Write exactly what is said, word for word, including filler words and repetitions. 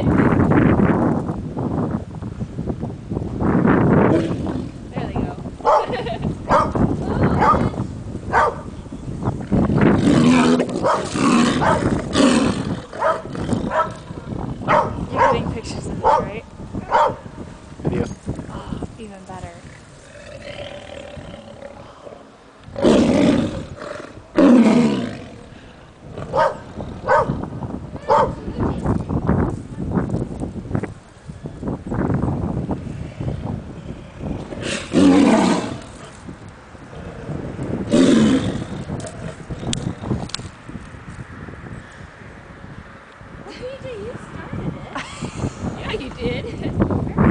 There they go. You're getting pictures of this, right? Video. Oh, even better. You started it. Yeah, you did.